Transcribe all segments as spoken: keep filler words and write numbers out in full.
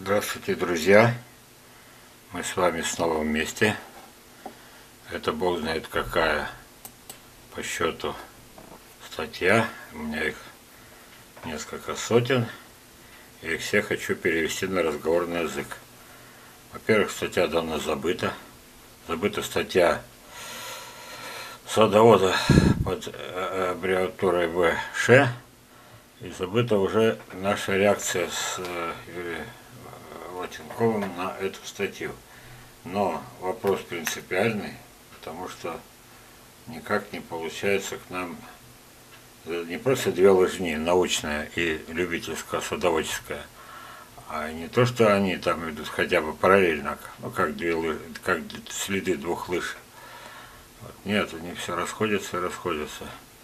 Здравствуйте, друзья! Мы с вами снова вместе. Это бог знает какая по счету статья. У меня их несколько сотен. Я их все хочу перевести на разговорный язык. Во-первых, статья давно забыта. Забыта статья садовода под аббревиатурой вэ ша. И забыта уже наша реакция с Юрием Латинковым на эту статью. Но вопрос принципиальный, потому что никак не получается к нам не просто две лыжни, научная и любительская, садоводческая, а не то, что они там идут хотя бы параллельно, ну как две лыжи, как следы двух лыж. Вот. Нет, они все расходятся и расходятся.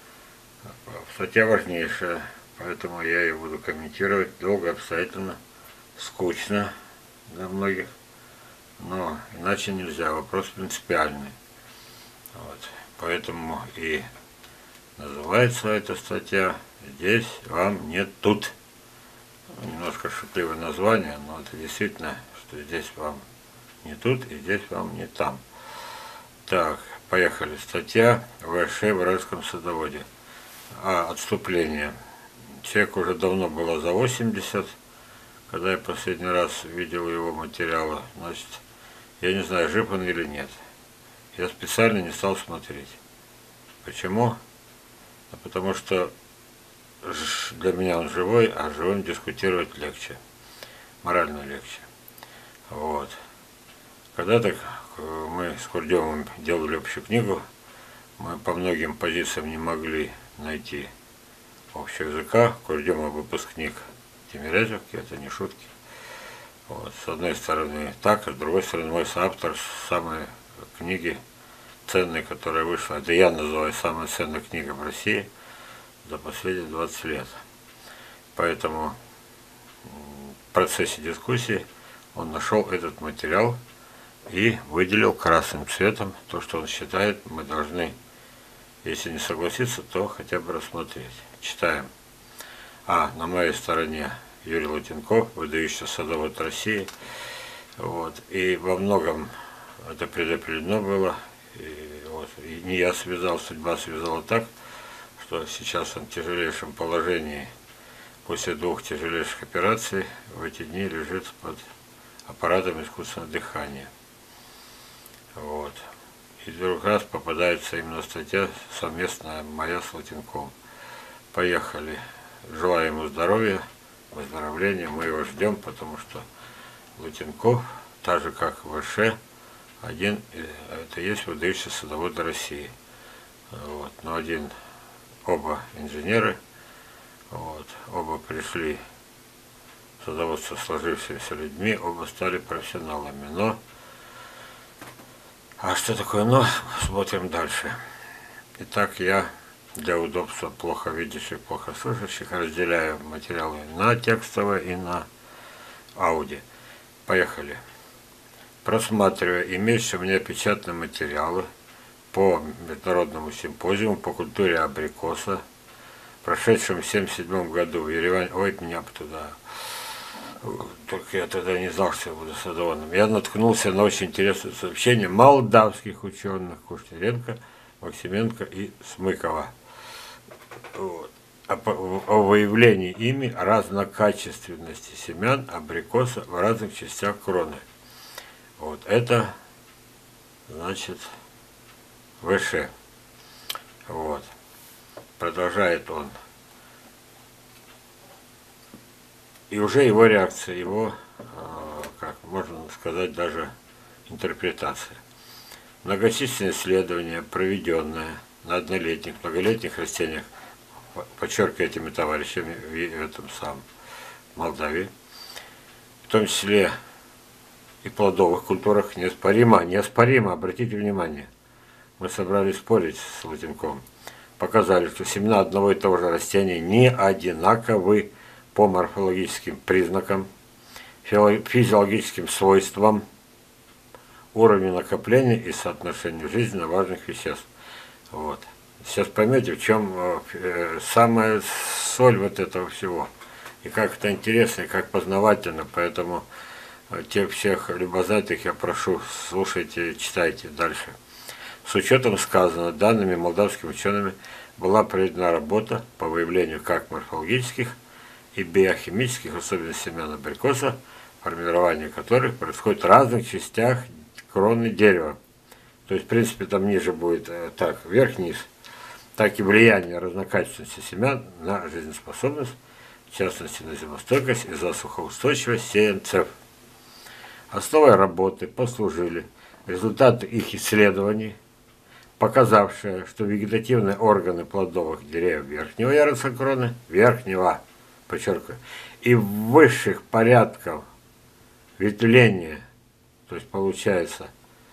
Статья важнейшая, поэтому я ее буду комментировать долго, обстоятельно, скучно для многих, но иначе нельзя, вопрос принципиальный. Вот. Поэтому и называется эта статья «Здесь вам не тут». Немножко шутливое название, но это действительно, что здесь вам не тут и здесь вам не там. Так, поехали. Статья вэ ша в Уральском садоводе. А, отступление. Человек уже давно было за восемьдесят, когда я последний раз видел его материалы. Значит, я не знаю, жив он или нет. Я специально не стал смотреть. Почему? А потому что для меня он живой, а живым дискутировать легче. Морально легче. Вот. Когда-то мы с Курдемом делали общую книгу, мы по многим позициям не могли найти общего языка. Курдемов выпускник Тимирязевки, это не шутки. Вот. С одной стороны так, а с другой стороны мой соавтор самой книги ценной, которая вышла. Это я называю самая ценная книга в России за последние двадцать лет. Поэтому в процессе дискуссии он нашел этот материал и выделил красным цветом то, что он считает, мы должны, если не согласиться, то хотя бы рассмотреть. Читаем. А, на моей стороне Юрий Латинков, выдающийся садовод России. Вот. И во многом это предопределено было. И, вот, и не я связал, судьба связала так, что сейчас он в тяжелейшем положении после двух тяжелейших операций в эти дни лежит под аппаратом искусственного дыхания. Вот. И вдруг раз попадается именно статья совместная моя с Латинковым. Поехали. Желаю ему здоровья, выздоровления. Мы его ждем, потому что Латинков, так же как вэ ша, один, это есть выдающийся садовод России. Вот. Но один, оба инженеры, вот, оба пришли в садоводство сложившимися людьми, оба стали профессионалами. Но а что такое «но»? Смотрим дальше. Итак, я для удобства плохо видящих, плохо слышащих разделяю материалы на текстовые и на аудио. Поехали. Просматривая имеющие у меня печатные материалы по международному симпозиуму по культуре абрикоса, прошедшем в семьдесят седьмом году в Ереване, ой, меня бы туда, только я тогда не знал, что я буду садоводом, я наткнулся на очень интересное сообщение молдавских ученых Кушниренко, Максименко и Смыкова. Вот. О, о выявлении ими разнокачественности семян абрикоса в разных частях кроны. Вот это значит вэ ша. Вот. Продолжает он. И уже его реакция, его, как можно сказать, даже интерпретация. Многочисленные исследования, проведенные на однолетних, многолетних растениях, подчеркиваю этими товарищами в этом самом Молдавии, в том числе и плодовых культурах, неоспоримо, неоспоримо, обратите внимание, мы собрались спорить с Латинковым, показали, что семена одного и того же растения не одинаковы по морфологическим признакам, физиологическим свойствам, уровню накопления и соотношению жизненно важных веществ. Вот. Сейчас поймете, в чем э, самая соль вот этого всего. И как это интересно, и как познавательно. Поэтому Тех всех любознательных я прошу, слушайте, читайте дальше. С учетом сказанного, данными молдавскими учеными была проведена работа по выявлению как морфологических и биохимических особенностей семян абрикоса, формирование которых происходит в разных частях кроны дерева. То есть, в принципе, там ниже будет так, вверх-вниз, так и влияние разнокачественности семян на жизнеспособность, в частности на зимостойкость и засухоустойчивость сеянцев. Основой работы послужили результаты их исследований, показавшие, что вегетативные органы плодовых деревьев верхнего яруса кроны, верхнего, подчеркиваю, и высших порядков ветвления, то есть получается,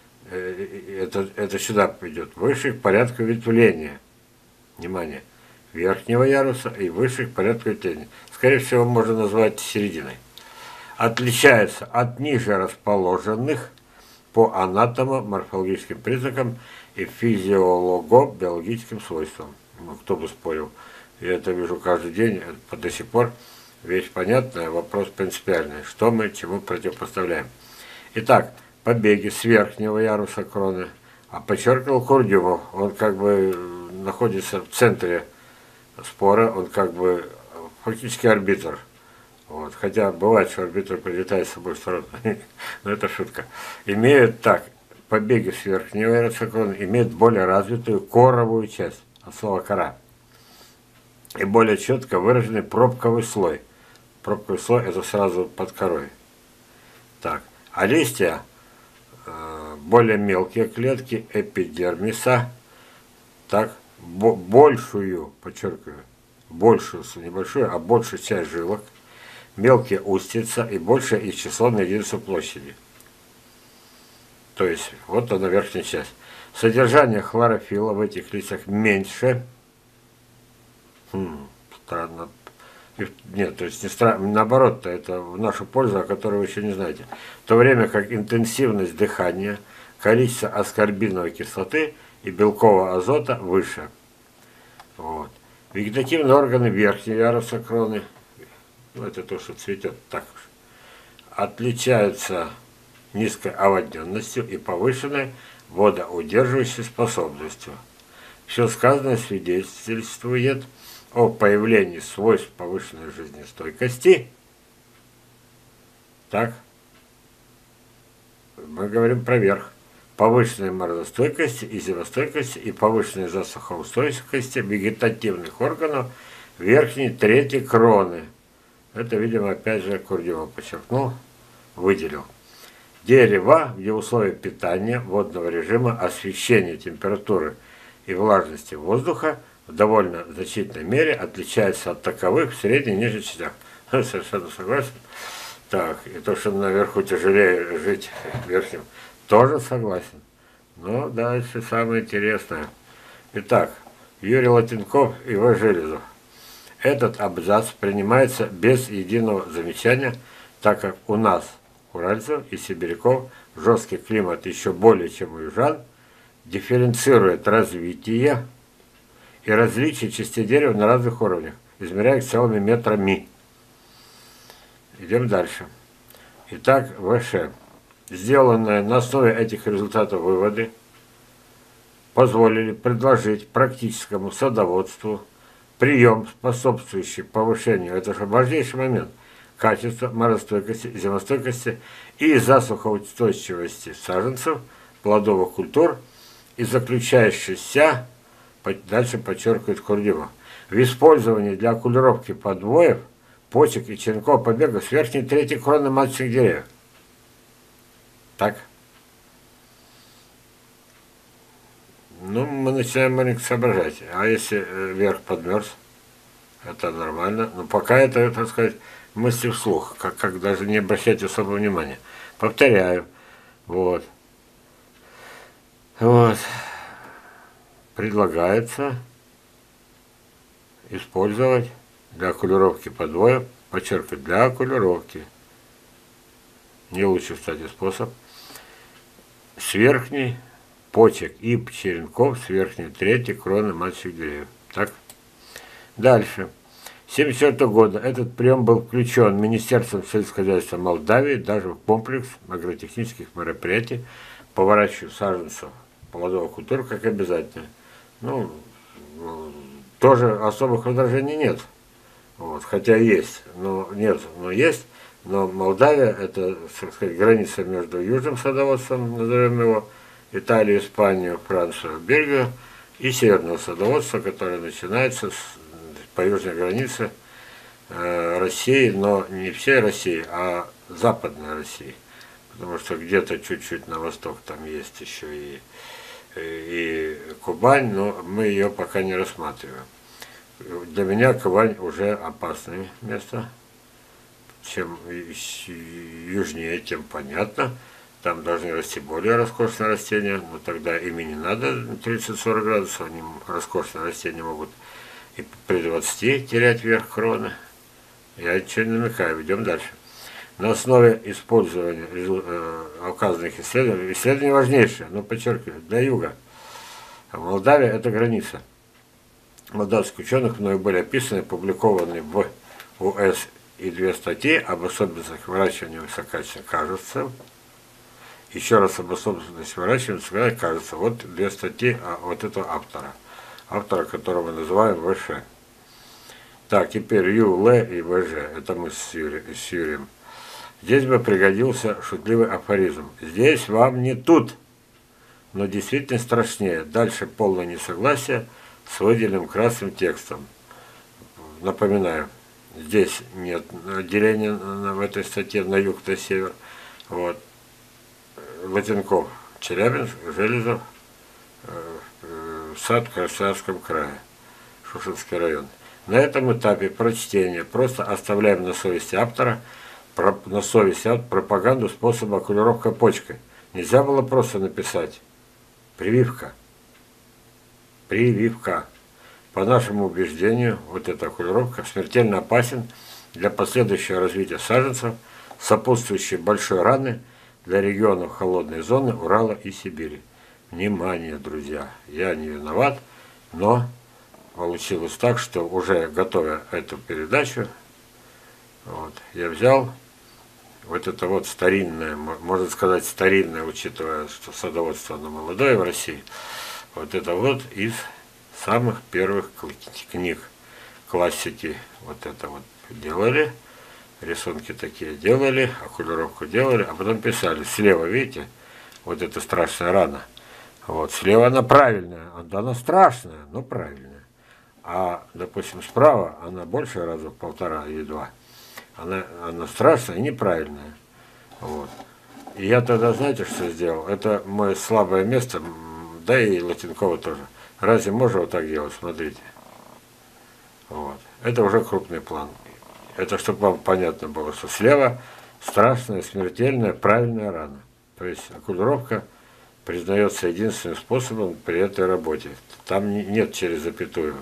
это, это сюда идет, высших порядков ветвления, внимание, верхнего яруса и высших порядков ветвления, скорее всего, можно назвать серединой, отличается от ниже расположенных по анатомо-морфологическим признакам и физиолого-биологическим свойствам. Ну, кто бы спорил. Я это вижу каждый день, это до сих пор вещь понятная, вопрос принципиальный. Что мы чему противопоставляем? Итак, побеги с верхнего яруса кроны, а подчеркивал Курдюмов, он как бы находится в центре спора, он как бы фактически арбитр. Вот. Хотя бывает, что арбитр прилетает с обоих сторон, но это шутка. Имеют так, побеги с верхнего яруса кроны имеют более развитую коровую часть, от слова кора, и более четко выраженный пробковый слой. Пробковый слой это сразу под корой. Так, а листья, э, более мелкие клетки эпидермиса, так, бо большую, подчеркиваю, большую, небольшую, а большую часть жилок, мелкие устица и большая их число на единицу площади. То есть, вот она верхняя часть. Содержание хлорофилла в этих листьях меньше. Хм, странно. Нет, то есть не странно, наоборот-то, это в нашу пользу, о которой вы еще не знаете. В то время как интенсивность дыхания, количество аскорбиновой кислоты и белкового азота выше. Вот. Вегетативные органы верхнего яруса кроны, ну, это то, что цветет, так уж, отличаются низкой оводненностью и повышенной водоудерживающей способностью. Все сказанное свидетельствует о появлении свойств повышенной жизнестойкости. Так, мы говорим про верх. Повышенной морозостойкости и зимостойкости и повышенной засухоустойчивости вегетативных органов верхней трети кроны. Это, видимо, опять же Курдюмов подчеркнул, выделил. Дерево, где условия питания, водного режима, освещения, температуры и влажности воздуха в довольно значительной мере отличается от таковых в средней и нижней частях. Совершенно согласен. Так, и то, что наверху тяжелее жить в верхнем, тоже согласен. Но дальше самое интересное. Итак, Юрий Латинков и В. Железов. Этот абзац принимается без единого замечания, так как у нас, уральцев и сибиряков, жесткий климат еще более чем у южан, дифференцирует развитие и различие частей дерева на разных уровнях, измеряя их целыми метрами. Идем дальше. Итак, ВШ. Сделанные на основе этих результатов выводы позволили предложить практическому садоводству прием, способствующий повышению, это же важнейший момент, качества, морозостойкости, зимостойкости и засухоустойчивости саженцев, плодовых культур и заключающийся, дальше подчеркивает Курдюмов, в использовании для окулировки подвоев, почек и черенков побегов с верхней трети кроны маточных деревьев. Так? Ну, мы начинаем маленько соображать. А если верх подмерз, это нормально. Но пока это, так сказать, мысли вслух, как, как даже не обращать особого внимания. Повторяю. Вот. Вот. Предлагается использовать для окулировки подвоев, подчеркиваю, для окулировки. Не лучший, кстати, способ. С верхней почек и черенков с верхней трети кроны маточных деревьев. Так. Дальше. тысяча девятьсот семьдесят четвёртого года этот прием был включен Министерством сельского хозяйства Молдавии даже в комплекс агротехнических мероприятий по выращиванию саженцев плодовых культур как обязательно. Ну, тоже особых возражений нет. Вот, хотя есть, но нет, но есть. Но Молдавия это, так сказать, граница между южным садоводством, назовем его, Италию, Испанию, Францию, Бельгию, и северного садоводства, которое начинается с, по южной границе э, России, но не всей России, а западной России. Потому что где-то чуть-чуть на восток там есть еще и, и, и Кубань, но мы ее пока не рассматриваем. Для меня Кубань уже опасное место. Чем южнее, тем понятно. Там должны расти более роскошные растения, но тогда им и не надо тридцать-сорок градусов, они роскошные растения могут и при двадцати терять верх кроны. Я ничего не намекаю, идем дальше. На основе использования э, указанных исследований, исследование важнейшее, но подчеркиваю, для юга. Молдавия это граница. Молдавских ученых мною были описаны, опубликованы в УС и две статьи об особенностях выращивания высококачественных кажется. Еще раз об особенностях выращивания кажется. Вот две статьи вот этого автора. Автора, которого мы называем ВШ. Так, теперь Ю, Л и ВЖ. Это мы с, Юри, с Юрием. Здесь бы пригодился шутливый афоризм. Здесь вам не тут, но действительно страшнее. Дальше полное несогласие с выделенным красным текстом. Напоминаю. Здесь нет отделения в этой статье на юг, на север. Вот. Латинков, Челябинск, Железов, сад в Красноярском крае, Шушинский район. На этом этапе прочтения просто оставляем на совести автора, на совести автора пропаганду способа окулировка почкой. Нельзя было просто написать прививка. Прививка. По нашему убеждению, вот эта окулировка смертельно опасен для последующего развития саженцев, сопутствующей большой раны для регионов холодной зоны Урала и Сибири. Внимание, друзья, я не виноват, но получилось так, что уже готовя эту передачу, вот, я взял вот это вот старинное, можно сказать старинное, учитывая, что садоводство оно молодое в России, вот это вот из самых первых книг классики. Вот это вот делали, рисунки такие делали, окулировку делали, а потом писали. Слева, видите, вот эта страшная рана. Вот, слева она правильная, она страшная, но правильная. А, допустим, справа она больше раза в полтора или два. Она, она страшная и неправильная. Вот. И я тогда, знаете, что сделал? Это мое слабое место, да и Латинкова тоже. Разве можно вот так делать? Смотрите. Вот. Это уже крупный план. Это чтобы вам понятно было, что слева страшная, смертельная, правильная рана. То есть окулировка признается единственным способом при этой работе. Там нет через запятую.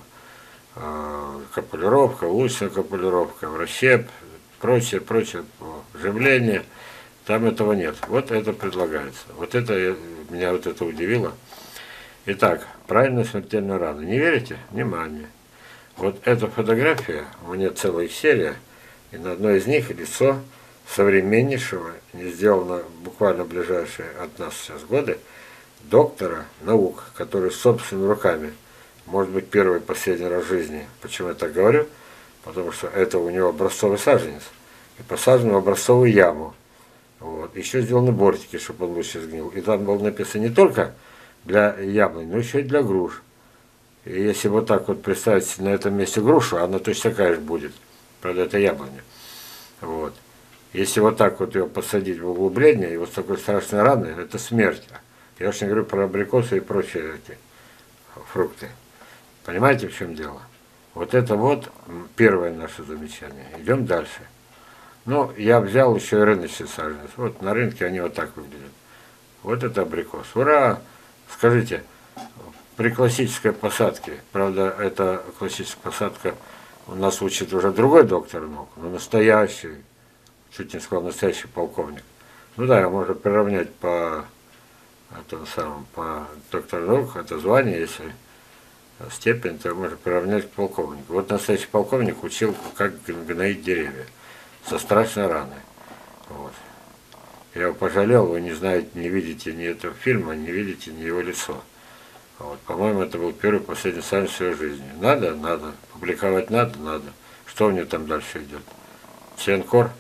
Капулировка, лучшая капулировка, вращеп, прочее, прочее, вживление. Там этого нет. Вот это предлагается. Вот это меня вот это удивило. Итак, правильная смертельная рана. Не верите? Внимание. Вот эта фотография, у меня целая серия, и на одной из них лицо современнейшего, не сделано буквально ближайшие от нас сейчас годы, доктора наук, который собственными руками, может быть, первый и последний раз в жизни. Почему я так говорю? Потому что это у него образцовый саженец, и посажен в образцовую яму. Вот. Еще сделаны бортики, чтобы он лучше сгнил. И там было написано не только для яблонь, но еще и для груш. И если вот так вот представить на этом месте грушу, она точно такая же будет. Правда, это яблоня. Вот. Если вот так вот ее посадить в углубление, и вот с такой страшной раной, это смерть. Я уж не говорю про абрикосы и прочие эти фрукты. Понимаете, в чем дело? Вот это вот первое наше замечание. Идем дальше. Ну, я взял еще и рыночный саженец. Вот на рынке они вот так выглядят. Вот это абрикос. Ура! Скажите, при классической посадке, правда, эта классическая посадка у нас учит уже другой доктор наук, но настоящий, чуть не сказал, настоящий полковник. Ну да, его можно приравнять по этому самому, по доктору наук, это звание, если степень, то можно приравнять к полковнику. Вот настоящий полковник учил, как гноить деревья со страшной раной. Вот. Я его пожалел, вы не знаете, не видите ни этого фильма, не видите ни его лицо. Вот. По-моему, это был первый последний сажень в своей жизни. Надо? Надо. Публиковать надо? Надо. Что у него там дальше идет? Членкор?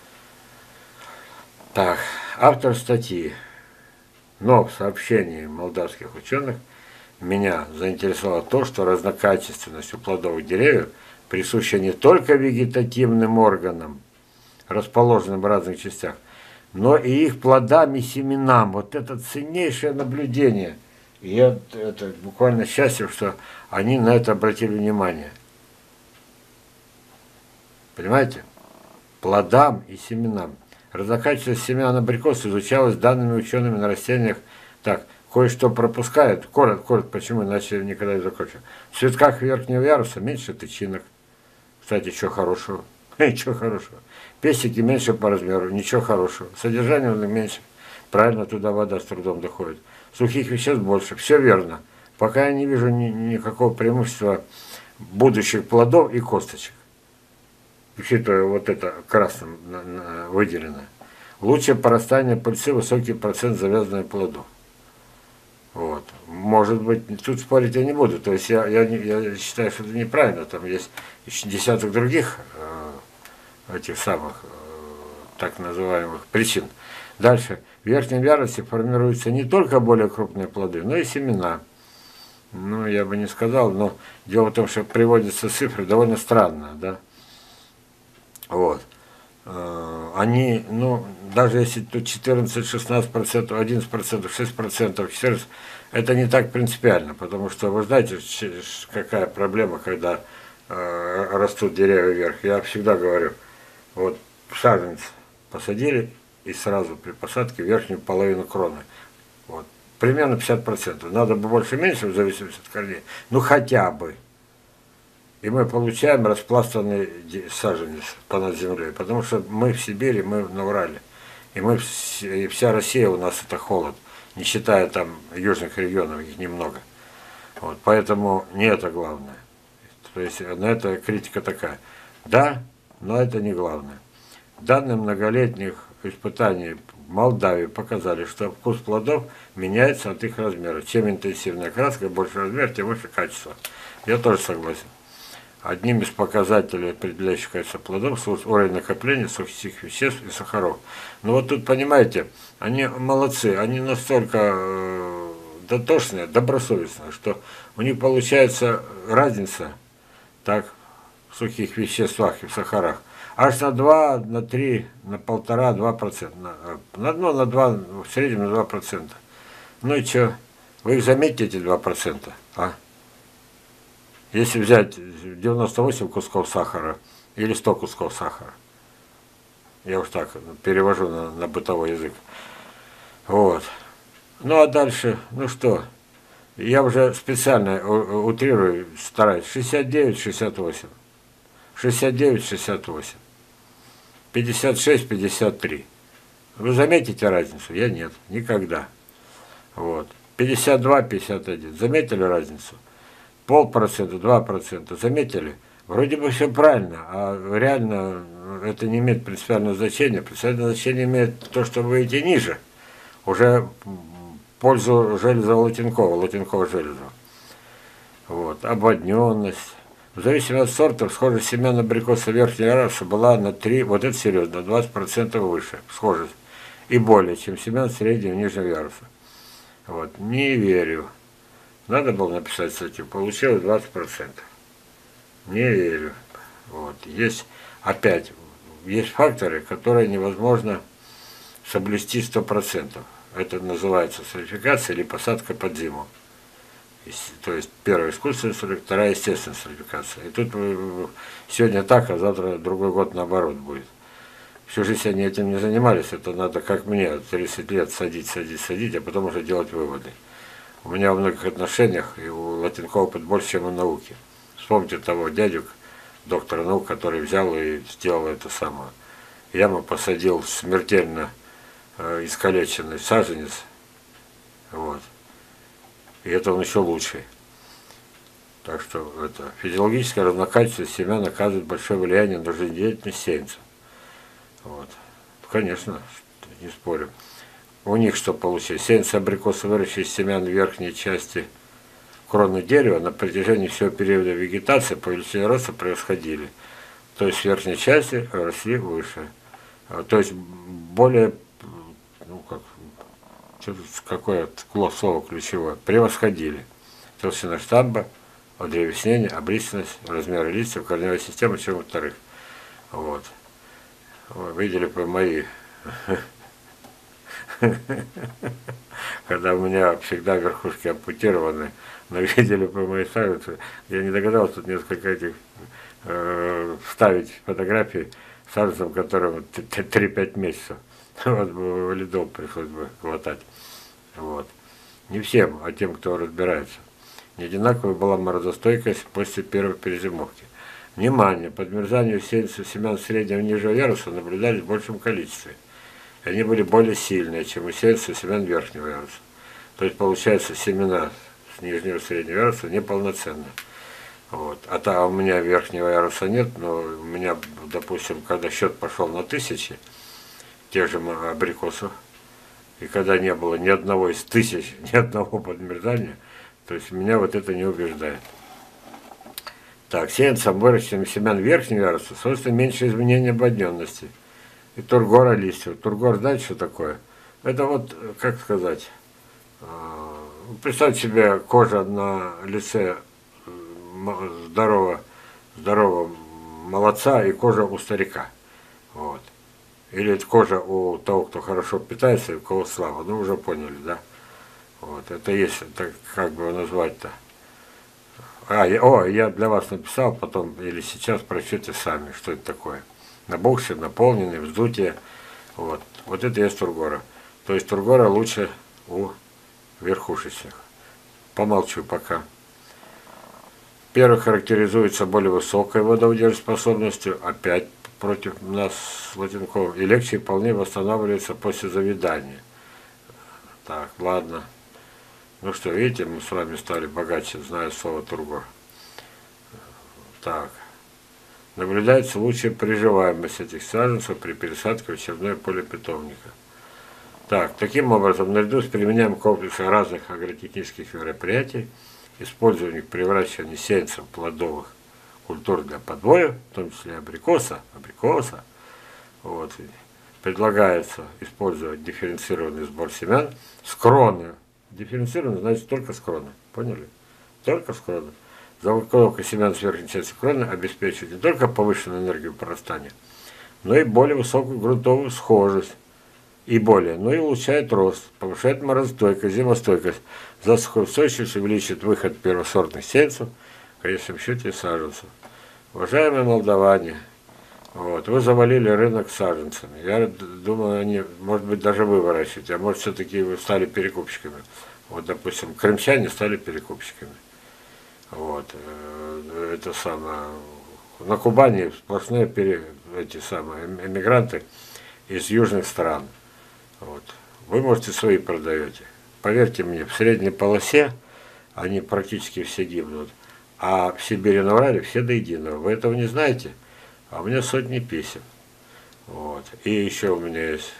Так, автор статьи. Но в сообщении молдавских ученых меня заинтересовало то, что разнокачественность у плодовых деревьев присуща не только вегетативным органам, расположенным в разных частях, но и их плодам и семенам. Вот это ценнейшее наблюдение. И я это, буквально счастлив, что они на это обратили внимание. Понимаете? Плодам и семенам. Разнокачественность семян абрикос изучалась данными учеными на растениях. Так, кое-что пропускают. Коротко, коротко, почему, иначе никогда не закончу. В цветках верхнего яруса меньше тычинок. Кстати, что хорошего? Ничего хорошего. Пестики меньше по размеру, ничего хорошего. Содержание меньше. Правильно, туда вода с трудом доходит. Сухих веществ больше. Все верно. Пока я не вижу ни, никакого преимущества будущих плодов и косточек. Учитывая вот это красным выделено. Лучшее порастание пыльцы, высокий процент завязывания плодов. Вот. Может быть, тут спорить я не буду. То есть я, я, я считаю, что это неправильно. Там есть еще десяток других э, этих самых э, так называемых причин. Дальше. В верхнем ярусе формируются не только более крупные плоды, но и семена. Ну, я бы не сказал, но дело в том, что приводятся цифры довольно странно, да. Вот. Они, ну, даже если тут четырнадцать-шестнадцать процентов, одиннадцать процентов, шесть процентов, четырнадцать процентов, это не так принципиально, потому что вы знаете, какая проблема, когда э, растут деревья вверх. Я всегда говорю, вот саженец посадили и сразу при посадке верхнюю половину кроны. Вот. Примерно пятьдесят процентов. Надо бы больше-меньше, в зависимости от корней, ну хотя бы. И мы получаем распластанный саженец понад землей, потому что мы в Сибири, мы на Урале. И мы, и вся Россия у нас это холод, не считая там южных регионов, их немного. Вот, поэтому не это главное. То есть на это критика такая. Да, но это не главное. Данные многолетних испытаний в Молдавии показали, что вкус плодов меняется от их размера. Чем интенсивная краска, больше размер, тем выше качество. Я тоже согласен. Одним из показателей, определяющих качество плодов, служит уровень накопления сухих веществ и сахаров. Но вот тут, понимаете, они молодцы, они настолько э, дотошные, добросовестные, что у них получается разница так, в сухих веществах и в сахарах аж на два, на три, на полтора, два процента. На, на одно, на два, в среднем на два процента. Ну и что, вы их заметите, эти два процента, а? Если взять девяносто восемь кусков сахара или сто кусков сахара, я уж так перевожу на, на бытовой язык. Вот. Ну а дальше, ну что, я уже специально утрирую, стараюсь, шестьдесят девять шестьдесят восемь, шестьдесят девять шестьдесят восемь, пятьдесят шесть пятьдесят три. Вы заметите разницу? Я нет, никогда. Вот. пятьдесят два пятьдесят один. Заметили разницу? Полпроцента, два процента, заметили? Вроде бы все правильно, а реально это не имеет принципиального значения. Принципиальное значение имеет то, что вы идете ниже, уже в пользу железа Латинкова, Латинкова железа. Вот, обводненность. В зависимости от сортов, схожесть семян абрикоса верхнего яруса была на три, вот это серьезно, на двадцать процентов выше, схожесть, и более, чем семян среднего и нижнего яруса. Вот, не верю. Надо было написать статью, получилось двадцать процентов. Не верю. Вот. Есть, опять, есть факторы, которые невозможно соблюсти сто процентов. Это называется сертификация или посадка под зиму. То есть первая искусственная сертификация, вторая естественная сертификация. И тут сегодня так, а завтра другой год наоборот будет. Всю жизнь они этим не занимались, это надо, как мне, тридцать лет садить, садить, садить, а потом уже делать выводы. У меня во многих отношениях и у Латинкова опыт больше, чем у науки. Вспомните того дядю, доктора наук, который взял и сделал это самое. Я ему посадил смертельно э, искалеченный саженец. Вот. И это он еще лучший. Так что это физиологическое разнокачество семян оказывает большое влияние на жизнедеятельность сеянца. Вот. Конечно, не спорю. У них что получилось? Сеянцы абрикосы, выращенные из семян верхней части кроны дерева, на протяжении всего периода вегетации по величине роста превосходили. То есть в верхней части росли выше. То есть более, ну как, какое слово ключевое, превосходили. Толщина штамба, одревеснение, облиственность, размеры листьев, корневая система, чем во-вторых. Вот. Вы видели по мои, когда у меня всегда верхушки ампутированы, но видели по моей саженце, я не догадался тут несколько этих э, вставить фотографии саженцам, которым три-пять месяцев. Вот бы ледом пришлось бы глотать. Вот. Не всем, а тем, кто разбирается. Не одинаковая была морозостойкость после первой перезимовки. Внимание! Подмерзанию сеянцев семян среднего и нижнего яруса наблюдались в большем количестве. И они были более сильные, чем у сеянцев семян верхнего яруса. То есть, получается, семена с нижнего и среднего яруса неполноценные. Вот. А то у меня верхнего яруса нет, но у меня, допустим, когда счет пошел на тысячи тех же абрикосов, и когда не было ни одного из тысяч, ни одного подмерзания, то есть меня вот это не убеждает. Так, сеянцам, выращенным семян верхнего яруса, свойственно меньше изменения ободненности и тургора листьев. Тургор, знаете, что такое? Это вот, как сказать, представьте себе кожа на лице здорового, здорового молодца и кожа у старика. Вот. Или это кожа у того, кто хорошо питается, и у кого слава. Ну, уже поняли, да? Вот. Это есть, это как бы назвать-то. А, я, о, я для вас написал, потом или сейчас прочтите сами, что это такое. Набухший, наполненный, вздутие. Вот. Вот это есть тургора. То есть тургора лучше у верхушечных. Помолчу пока. Первый характеризуется более высокой водоудержоспособностью, опять против нас Латенков, и легче и вполне восстанавливается после завядания. Так, ладно. Ну что, видите, мы с вами стали богаче, зная слово тургор. Так. Наблюдается лучшая приживаемость этих саженцев при пересадке в очередное поле питомника. Так, таким образом, наряду с применением комплекса разных агротехнических мероприятий, использованием при выращивании сеянцев плодовых культур для подвоя, в том числе абрикоса, абрикоса, вот, предлагается использовать дифференцированный сбор семян с кроны. Дифференцированный значит только с кроны. Поняли? Только с кроны. Заготовка семян с верхней части кроны обеспечивает не только повышенную энергию прорастания, но и более высокую грунтовую схожесть. И более, но и улучшает рост, повышает морозостойкость, зимостойкость, засухоустойчивость, увеличит выход первосортных сеянцев, в конечном счете саженцев. Уважаемые молдаване, вот, вы завалили рынок саженцами. Я думаю, они, может быть, даже вы выращиваете, а может, все-таки вы стали перекупщиками. Вот, допустим, крымчане стали перекупщиками. Вот, это самое. На Кубани сплошные пере, эти самые эмигранты из южных стран. Вот. Вы, можете, свои продаете. Поверьте мне, в средней полосе они практически все гибнут. А в Сибири на Урале все до единого. Вы этого не знаете? А у меня сотни писем. Вот. И еще у меня есть,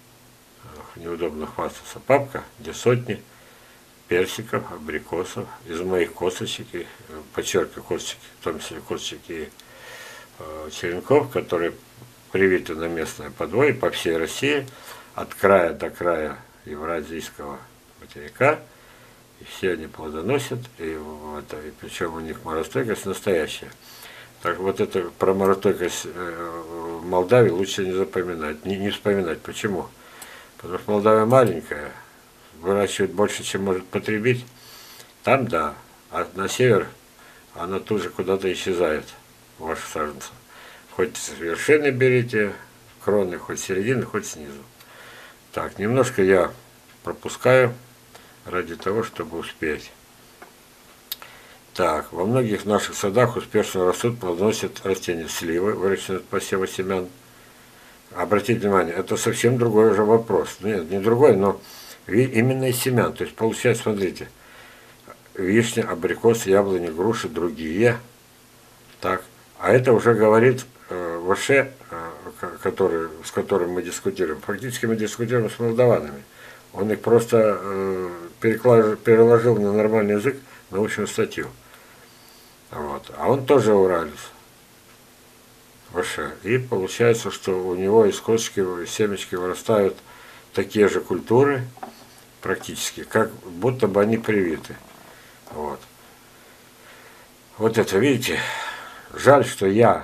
неудобно хвастаться, папка, где сотни персиков, абрикосов из моих косточек, и, подчеркиваю, косточки, в том числе косточки э, черенков, которые привиты на местное подвое по всей России, от края до края евразийского материка, и все они плодоносят, и, вот, и причем у них морозостойкость настоящая. Так вот это про морозостойкость э, в Молдавии лучше не запоминать, не, не вспоминать. Почему? Потому что Молдавия маленькая, выращивает больше, чем может потребить. Там да, а на север она тут же куда-то исчезает, ваши саженцы. Хоть с вершины берите кроны, хоть с середины, хоть снизу. Так, немножко я пропускаю ради того, чтобы успеть. Так, во многих наших садах успешно растут, плодоносят растения сливы, выращенные от посева семян. Обратите внимание, это совсем другой уже вопрос. Нет, не другой, но именно из семян. То есть получается, смотрите, вишня, абрикос, яблони, груши, другие. Так. А это уже говорит э, Ваше, э, который, с которым мы дискутируем. Фактически мы дискутируем с молдаванами. Он их просто э, переложил на нормальный язык, научную статью. Вот. А он тоже уралец. Ваше. И получается, что у него из косточки, семечки вырастают такие же культуры, практически, как будто бы они привиты. Вот. Вот это, видите, жаль, что я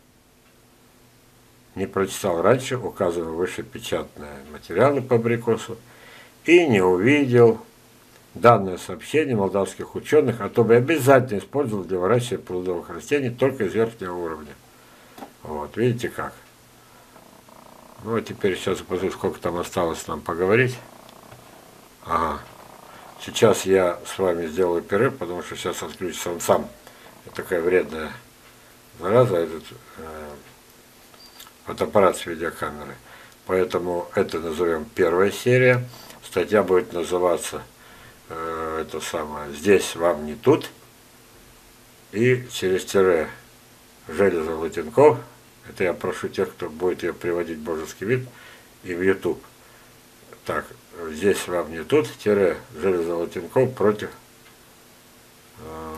не прочитал раньше указанные выше печатные материалы по абрикосу и не увидел данное сообщение молдавских ученых, а то бы обязательно использовал для выращивания плодовых растений только из верхнего уровня. Вот, видите как. Ну, а теперь сейчас посмотрю, сколько там осталось нам поговорить. Ага. Сейчас я с вами сделаю перерыв, потому что сейчас отключится он сам. Это такая вредная зараза, этот э, фотоаппарат с видеокамерой. Поэтому это назовем первая серия. Статья будет называться э, это самое «Здесь вам не тут». И через тире Железов Латенков. Это я прошу тех, кто будет ее приводить в божеский вид и в YouTube. Так, здесь вам не тут, тире Железов Латенков против э,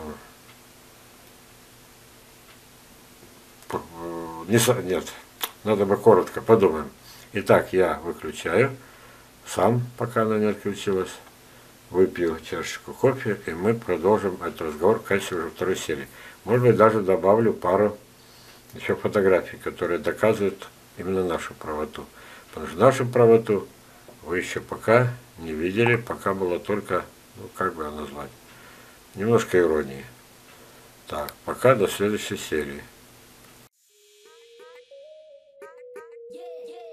не, нет, надо бы коротко, подумаем. Итак, я выключаю, сам, пока она не отключилась, выпью чашечку кофе, и мы продолжим этот разговор в качестве уже второй серии. Может быть, даже добавлю пару еще фотографий, которые доказывают именно нашу правоту. Потому что нашу правоту вы еще пока не видели, пока было только, ну как бы ее назвать, немножко иронии. Так, пока до следующей серии. Yeah, yeah.